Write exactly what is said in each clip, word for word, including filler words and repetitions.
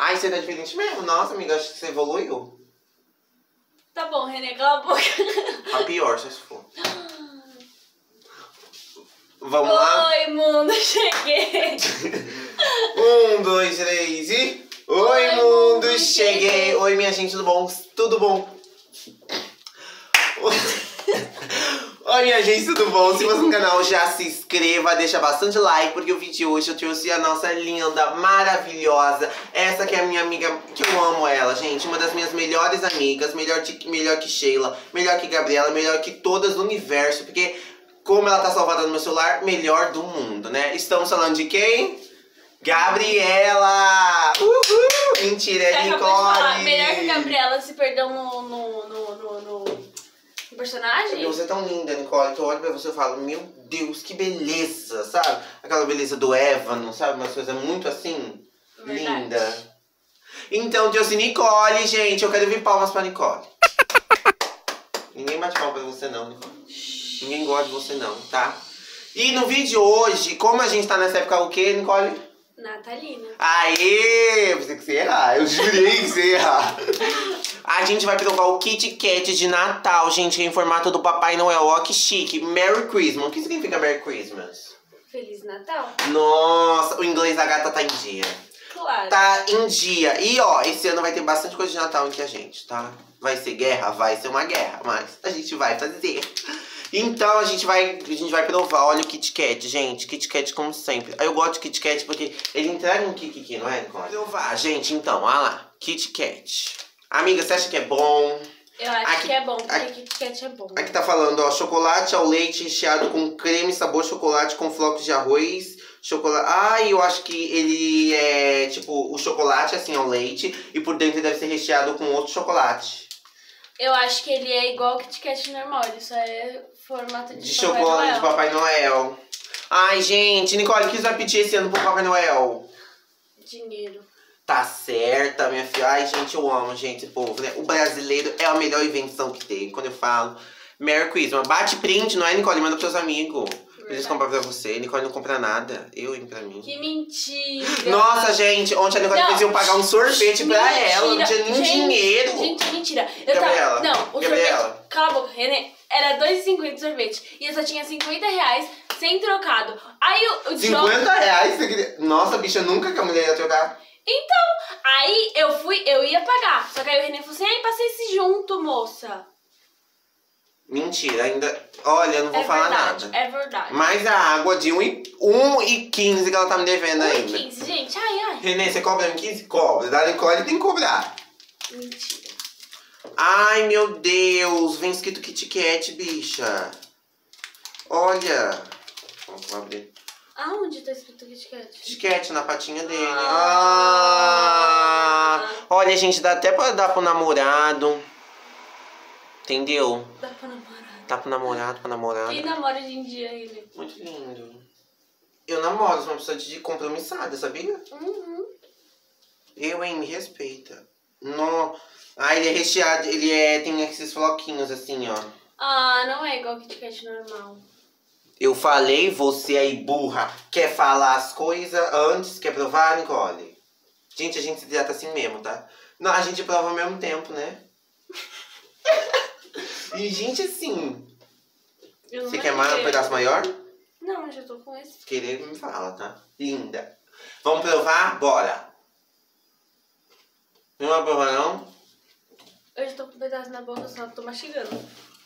Ai, você tá diferente mesmo? Nossa, amiga, acho que você evoluiu. Tá bom, Renê, cala a boca. A pior, se for. Vamos lá? Oi, mundo, cheguei. Um, dois, três e... Oi, Oi, mundo, mundo, cheguei. cheguei. Oi, minha gente, tudo bom? Tudo bom? Oi, minha gente, tudo bom? Se você no canal, já se inscreva, deixa bastante like, porque o vídeo de hoje eu trouxe a nossa linda, maravilhosa, essa que é a minha amiga, que eu amo ela, gente, uma das minhas melhores amigas, melhor, de, melhor que Sheila, melhor que Gabriela, melhor que todas do universo, porque como ela tá salvada no meu celular, melhor do mundo, né? Estamos falando de quem? Gabriela! Uhul! Mentira, é Você Nicole! acabou de falar, melhor que a Gabriela se perdeu no, no, no, no, no... personagem? Você é tão linda, Nicole, que eu olho pra você e falo, meu Deus, que beleza, sabe? Aquela beleza do Ébano, sabe? Umas coisas muito assim, Verdade. linda. Então, trouxe Nicole, gente, eu quero ouvir palmas pra Nicole. Ninguém bate palma pra você não, Nicole. Ninguém gosta de você não, tá? E no vídeo de hoje, como a gente tá nessa época o quê, Nicole? Natalina. Aê! Eu pensei que você ia errar, eu jurei que você ia errar. A gente vai provar o Kit Kat de Natal, gente, em formato do Papai Noel. Ó, que chique. Merry Christmas. O que significa Merry Christmas? Feliz Natal. Nossa, o inglês da gata tá em dia. Claro. Tá em dia. E ó, esse ano vai ter bastante coisa de Natal entre a gente, tá? Vai ser guerra? Vai ser uma guerra, mas a gente vai fazer. Então a gente vai, a gente vai provar, olha o Kit Kat, gente, Kit Kat como sempre. Eu gosto de Kit Kat porque ele entrega um kikiki, não é, Nicole? Provar, gente, então, olha lá, Kit Kat. Amiga, você acha que é bom? Eu acho Aqui- que é bom, porque aqui- Kit Kat é bom. Aqui tá falando, ó, chocolate ao leite recheado com creme, sabor chocolate com flocos de arroz, chocolate... Ah, eu acho que ele é, tipo, o chocolate assim ao leite e por dentro deve ser recheado com outro chocolate. Eu acho que ele é igual o Kit Kat normal, ele só é formato de, De Papai chocolate Noel. de Papai Noel. Ai, gente, Nicole, o que você vai pedir esse ano pro Papai Noel? Dinheiro. Tá certa, minha filha. Ai, gente, eu amo, gente, esse povo, né? O brasileiro é a melhor invenção que tem. Quando eu falo Merry Christmas, bate print, não é, Nicole? Manda pros seus amigos. Pra eles comprarem pra você. Nicole não compra nada. Eu, hein, pra mim. Que mentira. Nossa, gente, ontem a Nicole Não. fez eu pagar um sorvete pra Mentira. ela. Não tinha nem Gente, dinheiro. Gente, mentira. Eu Gabriela, tava... Não, o Gabriela. sorvete... Cala a boca, Renê. Era dois e cinquenta de sorvete. E eu só tinha cinquenta reais sem trocado. Aí o, o cinquenta reais? Você queria... Nossa, bicha, nunca que a mulher ia trocar. Então, aí eu fui, eu ia pagar. Só que aí o Renê falou assim, ai, passei esse junto, moça. Mentira, ainda... Olha, eu não vou É falar verdade, nada. é verdade. Mas a água de um e quinze que ela tá me devendo um e ainda. quinze, gente, ai, ai. Renê, você cobra um e quinze? Cobra. Da Nicole tem que cobrar. Mentira. Ai, meu Deus. Vem escrito Kit Kat, bicha. Olha. Vamos abrir. Aonde tá escrito Kit Kat? Kit Kat na patinha dele. Ah. Ah. Olha, gente, dá até pra dar pro namorado. Entendeu? Dá pra namorar. Dá pro namorado, pra namorada. Quem namora hoje em dia, ele? Muito lindo. Eu namoro, sou uma pessoa de compromissada, sabia? Uhum. Eu, hein, me respeita. No... Ah, ele é recheado, ele é... tem esses floquinhos assim, ó. Ah, não é igual Kit Kat normal. Eu falei, você aí, burra, quer falar as coisas antes, quer provar, Nicole? Gente, a gente se trata assim mesmo, tá? Não, a gente prova ao mesmo tempo, né? E, gente, assim... Eu não Você quer mais um quero. pedaço maior? Não, eu já tô com esse. Se querer, me fala, tá? Linda. Vamos provar? Bora. Não vai provar, não? Eu já tô com um pedaço na boca, só tô mastigando.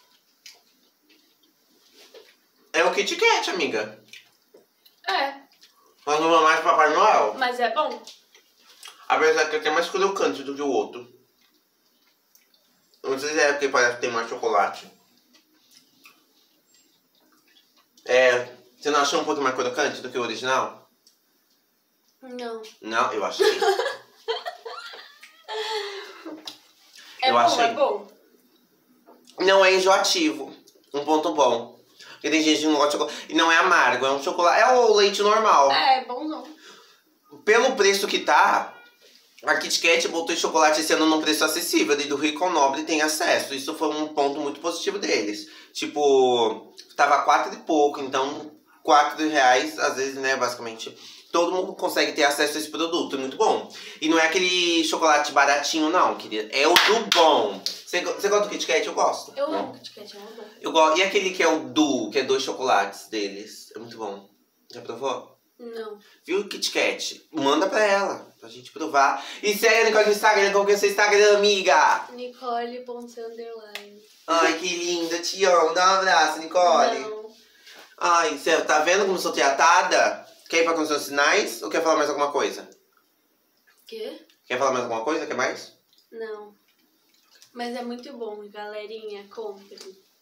É o Kit Kat, amiga. É, Nós não vamos mais pro Papai Noel. mas é bom. Apesar que aqui é mais crocante do que o outro. Não sei se é porque parece que tem mais chocolate. É, você não achou um pouco mais crocante do que o original? Não. Não, eu achei. É Eu bom, achei. é bom. Não é enjoativo. Um ponto bom. Porque tem gente que não gosta de chocolate. E não é amargo, é um chocolate. É o leite normal. É, é bom não. Pelo preço que tá, a Kit Kat botou chocolate esse ano num preço acessível. Desde o rico ao nobre tem acesso. Isso foi um ponto muito positivo deles. Tipo, tava quatro e pouco, então quatro reais, às vezes, né, basicamente, todo mundo consegue ter acesso a esse produto, é muito bom. E não é aquele chocolate baratinho, não, querida. É o do bom. Você gosta do Kit Kat? Eu gosto. Eu amo Kit Kat, é muito bom. Eu gosto. E aquele que é o Duo, que é dois chocolates deles. É muito bom. Já provou? Não. Viu, Kit Kat? Manda pra ela, pra gente provar. E segue a Nicole no Instagram, qual que é o seu Instagram, amiga? Nicole.underline. Ai, que linda, te amo. Dá um abraço, Nicole. Não. Ai, você tá vendo como sou tratada? Quer ir pra condições sinais ou quer falar mais alguma coisa? Quê? Quer falar mais alguma coisa? Quer mais? Não. Mas é muito bom, galerinha. Compre.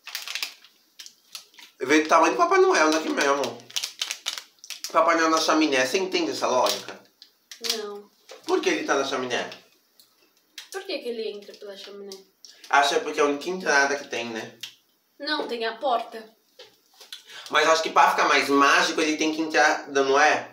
Veio do tamanho do Papai Noel daqui mesmo. Papai Noel na chaminé, você entende essa lógica? Não. Por que ele tá na chaminé? Por que que ele entra pela chaminé? Acho que é porque é a única entrada que tem, né? Não, tem a porta. Mas acho que pra ficar mais mágico ele tem que entrar, não é?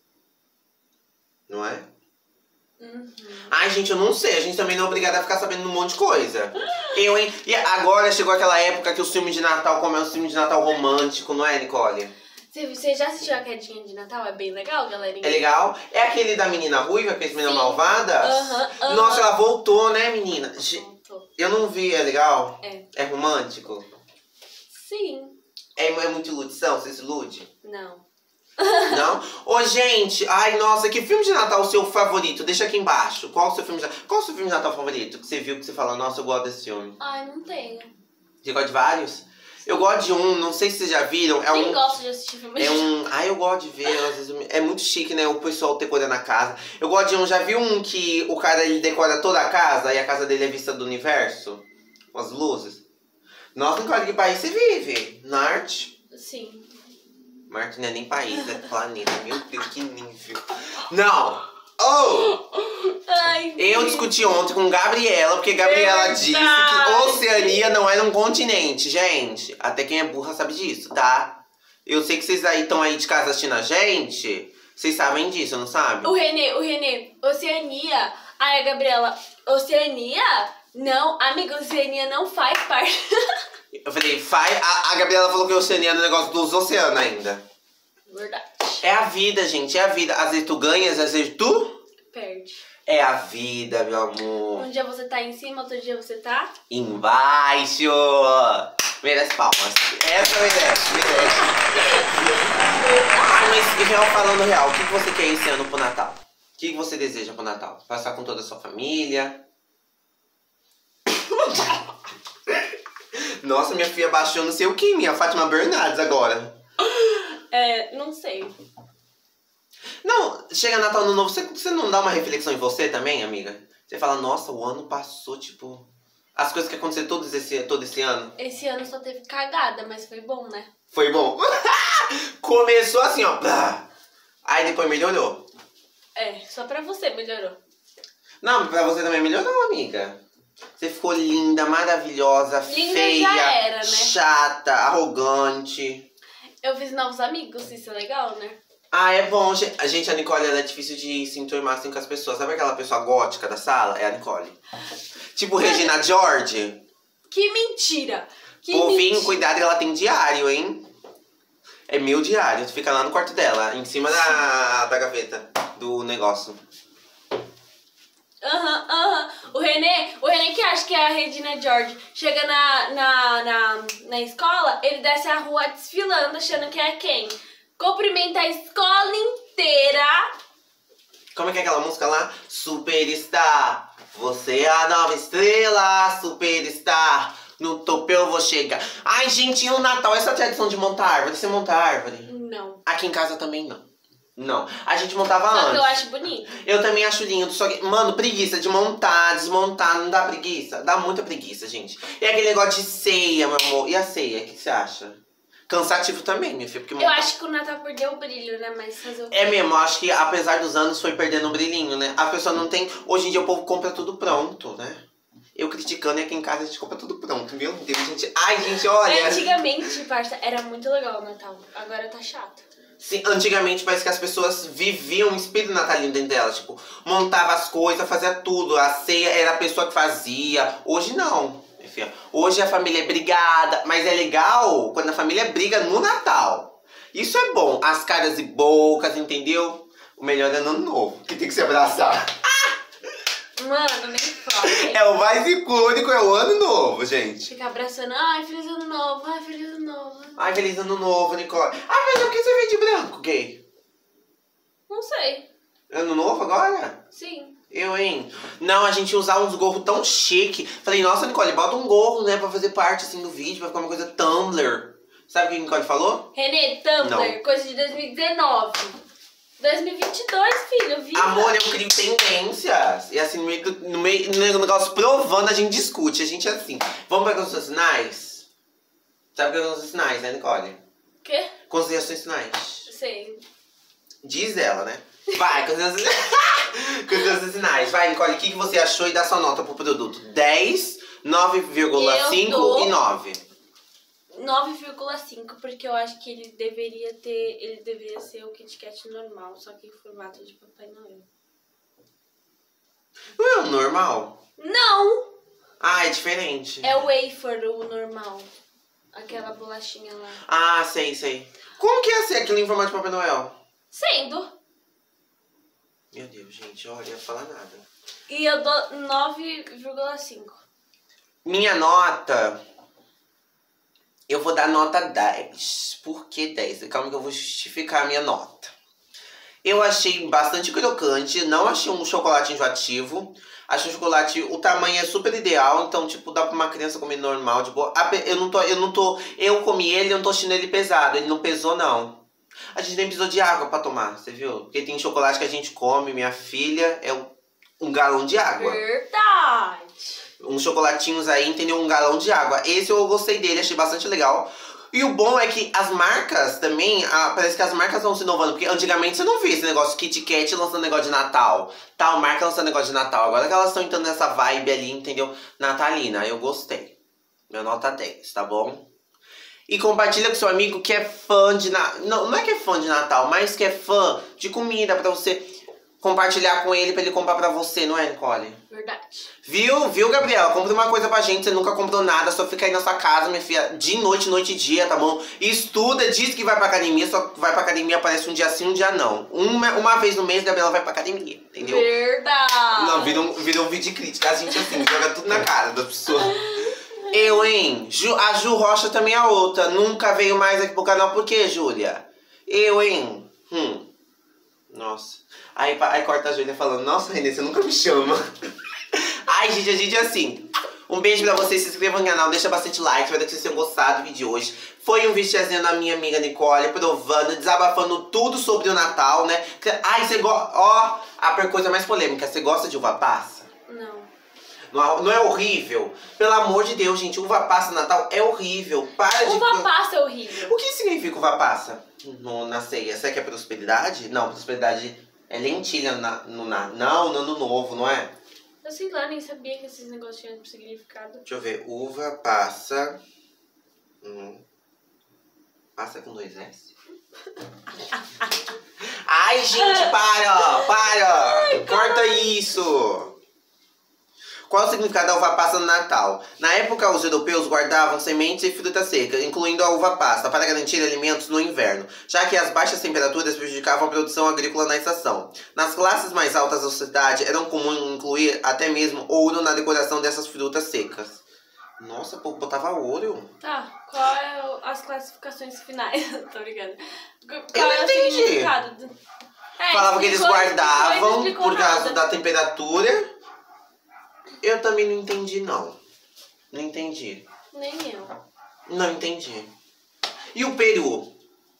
Não é? Uhum. Ai, gente, eu não sei. A gente também não é obrigado a ficar sabendo um monte de coisa. Eu, hein? E agora chegou aquela época que o filme de Natal, como é um filme de Natal romântico, não é, Nicole? Você já assistiu a Quedinha de Natal? É bem legal, galerinha. É legal? É aquele da menina ruiva, que fez Menina Malvada? Aham, aham. Nossa, ela voltou, né, menina? Ge- Voltou. Eu não vi, é legal? É. É romântico? Sim. É, é muito iludição? Você se ilude? Não. Não? Ô, gente, ai, nossa, que filme de Natal é o seu favorito? Deixa aqui embaixo. Qual o seu filme de Natal? Qual o seu filme de Natal favorito? Que você viu, que você fala, nossa, eu gosto desse filme. Ai, não tenho. Você gosta de vários? Eu gosto de um, não sei se vocês já viram. É Quem um. gosta de assistir filme É de um. Ai, eu gosto de ver, às vezes eu me- é muito chique, né? O pessoal decorando a casa. Eu gosto de um, já viu um que o cara ele decora toda a casa e a casa dele é vista do universo? Com as luzes? Nossa, em que país você vive? Marte? Sim. Marte não é nem país, é planeta. Meu Deus, que nível. Não! Oh! Ai, Eu discuti ontem com Gabriela, porque Gabriela Verdade. disse que Oceania não era um continente, gente. Até quem é burra sabe disso, tá? Eu sei que vocês aí estão aí de casa assistindo a gente. Vocês sabem disso, não sabem? O Renê, o Renê, Oceania. Ai, a Gabriela, Oceania? Não, amiga, Oceania não faz parte. Eu falei, faz. A, a Gabriela falou que Oceania é no negócio dos oceanos ainda. Verdade. É a vida, gente, é a vida. Às vezes tu ganhas, às vezes tu... Perde. É a vida, meu amor. Um dia você tá em cima, outro dia você tá... Embaixo. Merece palmas. Essa merece, merece. Ah, mas real, falando real, o que você quer esse ano pro Natal? O que você deseja pro Natal? Passar com toda a sua família? Nossa, minha filha baixou não sei o que, minha Fátima Bernardes agora. É, não sei. Não, chega Natal no novo, você, você não dá uma reflexão em você também, amiga? Você fala, nossa, o ano passou, tipo... As coisas que aconteceram todo esse, todo esse ano. Esse ano só teve cagada, mas foi bom, né? Foi bom. Começou assim, ó. Aí depois melhorou. É, só pra você melhorou. Não, pra você também melhorou, amiga. Você ficou linda, maravilhosa, Linda feia, já era, né? chata, arrogante. Eu fiz novos amigos, isso é legal, né? Ah, é bom. Ge- A gente, a Nicole, ela é difícil de se enturmar assim com as pessoas. Sabe aquela pessoa gótica da sala? É a Nicole. Tipo Regina George. Que mentira! Que Povinho, mentira. cuidado, ela tem diário, hein? É meu diário. Fica lá no quarto dela, em cima da, da gaveta do negócio. Aham, aham. O Renê, o Renê que acha que é a Regina George, chega na, na, na, na escola, ele desce a rua desfilando, achando que é quem? Cumprimenta a escola inteira. Como é que é aquela música lá? Superstar, você é a nova estrela, superstar, no topo eu vou chegar. Ai, gente, e o Natal, essa tradição de montar árvore, você monta árvore? Não. Aqui em casa também não. Não, a gente montava Só antes. que eu acho bonito. Eu também acho lindo, só que, mano, preguiça de montar, desmontar, não dá preguiça? Dá muita preguiça, gente. E aquele negócio de ceia, meu amor. E a ceia, o que você acha? Cansativo também, minha filha, porque Eu montar... acho que o Natal perdeu o brilho, né? Mas fazer o... É mesmo, eu acho que apesar dos anos foi perdendo o brilhinho, né? A pessoa não tem... Hoje em dia o povo compra tudo pronto, né? Eu criticando e aqui em casa a gente compra tudo pronto. Meu Deus, gente. Ai, gente, olha. Antigamente, parça, era muito legal o Natal. Agora tá chato. Sim, antigamente parece que as pessoas viviam o espírito natalino dentro delas. Tipo, montava as coisas, fazia tudo. A ceia era a pessoa que fazia. Hoje não, minha filha. Hoje a família é brigada. Mas é legal quando a família briga no Natal. Isso é bom. As caras e bocas, entendeu? O melhor é ano novo, que tem que se abraçar. Mano, nem fala. É o mais icônico, é o ano novo, gente. Fica abraçando, ai, feliz ano novo, ai, feliz ano novo. Ai, feliz ano novo, Nicole. Ah, mas por que você veio de branco, gay? Não sei. Ano novo agora? Sim. Eu, hein? Não, a gente usar uns gorros tão chique. Falei, nossa, Nicole, bota um gorro, né, pra fazer parte, assim, do vídeo, pra ficar uma coisa Tumblr. Sabe o que a Nicole falou? Renê, Tumblr, Não. coisa de dois mil e dezenove. dois mil e vinte e dois, filho, viu? Amor, eu crio tendências. E assim, no meio, do- no meio no negócio provando, a gente discute. A gente é assim. Vamos para constelações sinais? Sabe o que é constelações sinais, né, Nicole? Quê? Constelações sinais. Sei. Diz ela, né? Vai, constelações constelações sinais. Vai, Nicole, o que, que você achou e dá sua nota pro produto? dez, nove vírgula cinco Eu dou- e nove. nove vírgula cinco, porque eu acho que ele deveria ter. Ele deveria ser o Kit Kat normal, só que em formato de Papai Noel. Não é o normal? Não! Ah, é diferente. É o wafer, o normal. Aquela bolachinha lá. Ah, sei, sei. Como que ia ser aquilo em formato de Papai Noel? Sendo. Meu Deus, gente, olha, ia falar nada. E eu dou nove vírgula cinco. Minha nota... Eu vou dar nota dez. Por que dez? Calma que eu vou justificar a minha nota. Eu achei bastante crocante, não achei um chocolate enjoativo. Achei um chocolate, o tamanho é super ideal, então tipo, dá pra uma criança comer normal, de boa. Eu não tô, eu não tô, eu comi ele, eu não tô achando ele pesado, ele não pesou não. A gente nem precisou de água pra tomar, você viu? Porque tem chocolate que a gente come, minha filha, é um galão de água. Verdade. Uns chocolatinhos aí, entendeu? Um galão de água. Esse eu gostei dele, achei bastante legal. E o bom é que as marcas também, ah, parece que as marcas estão se inovando. Porque antigamente você não via esse negócio Kit Kat lançando negócio de Natal. Tal marca lançando negócio de Natal. Agora que elas estão entrando nessa vibe ali, entendeu? Natalina, eu gostei. Minha nota dez, tá bom? E compartilha com seu amigo que é fã de Natal. Não, não é que é fã de Natal, mas que é fã de comida pra você compartilhar com ele, pra ele comprar pra você, não é, Nicole? Verdade. Viu? Viu, Gabriela? Compra uma coisa pra gente, você nunca comprou nada, só fica aí na sua casa, minha filha, de noite, noite e dia, tá bom? Estuda, diz que vai pra academia, só vai pra academia, aparece um dia sim, um dia não. Uma, uma vez no mês, Gabriela vai pra academia, entendeu? Verdade. Não, vira um, vira um vídeo de crítica, a gente assim, joga tudo na cara da pessoa. Eu, hein? Ju, a Ju Rocha também é outra, nunca veio mais aqui pro canal, por quê, Júlia? Eu, hein? Hum. Nossa. Aí, aí corta a Júlia falando, nossa, Renê, você nunca me chama. Ai, gente, a gente é assim. Um beijo pra vocês, se inscrevam no canal, deixa bastante like, espero que vocês tenham gostado do vídeo de hoje. Foi um vídeo trazendo a minha amiga Nicole, provando, desabafando tudo sobre o Natal, né? Ai, você gosta... Ó, a coisa mais polêmica, você gosta de uva passa? Não. Não, não é horrível? Pelo amor de Deus, gente, uva passa no Natal é horrível. Para de... Uva passa é horrível. O que significa uva passa no, na ceia? Será que é prosperidade? Não, prosperidade é lentilha na, no, na, não, no ano novo, não é? Eu sei lá, nem sabia que esses negócios tinham significado. Deixa eu ver, uva passa... Hum, passa com dois S? Ai, gente, para! Para! Ai, corta isso! Qual o significado da uva passa no Natal? Na época, os europeus guardavam sementes e fruta seca, incluindo a uva passa, para garantir alimentos no inverno, já que as baixas temperaturas prejudicavam a produção agrícola na estação. Nas classes mais altas da sociedade, era comum incluir até mesmo ouro na decoração dessas frutas secas. Nossa, pô, botava ouro. Tá, qual é o- as classificações finais? Tô brincando. Qual Eu é não o entendi. significado? do- É, Falava que eles explicou, guardavam explicou, não explicou por causa nada. da temperatura. Eu também não entendi, não. Não entendi. Nem eu. Não entendi. E o peru?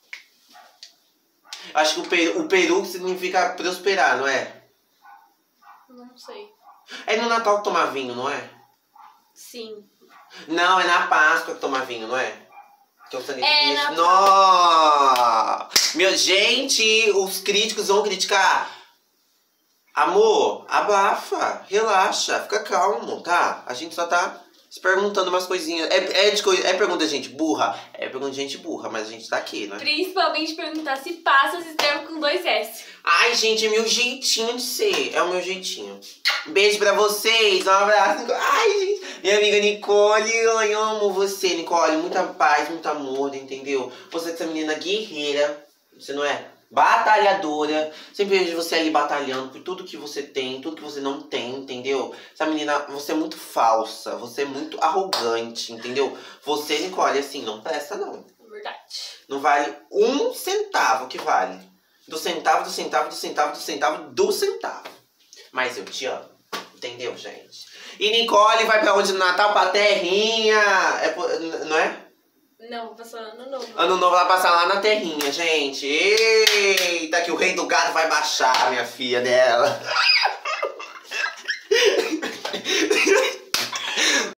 Acho que o peru, o peru significa prosperar, não é? Não sei. É no Natal que tomar vinho, não é? Sim. Não, é na Páscoa que tomar vinho, não é? Que é o sangue de É, Cristo. na Nossa! Meu, gente, os críticos vão criticar. Amor, abafa, relaxa, fica calmo, tá? A gente só tá se perguntando umas coisinhas. É, é, de coi- é pergunta de gente burra? É pergunta de gente burra, mas a gente tá aqui, né? Principalmente perguntar se passa, se escreve com dois S. Ai, gente, é meu jeitinho de ser. É o meu jeitinho. Beijo pra vocês, um abraço. Nicole. Ai, gente, minha amiga Nicole, eu amo você, Nicole. Muita paz, muito amor, entendeu? Você que é essa menina guerreira, você não é? batalhadora. Sempre vejo você ali batalhando por tudo que você tem, tudo que você não tem, entendeu? Essa menina, você é muito falsa, você é muito arrogante, entendeu? Você, Nicole, assim, não presta, não. Verdade. Não vale um centavo que vale. Do centavo, do centavo, do centavo, do centavo, do centavo. Mas eu te amo. Entendeu, gente? E Nicole vai pra onde no Natal? Pra terrinha. É, não é? Não, vou passar ano novo. Ano novo ela passa lá na terrinha, gente. Eita, que o rei do gado vai baixar, minha filha dela.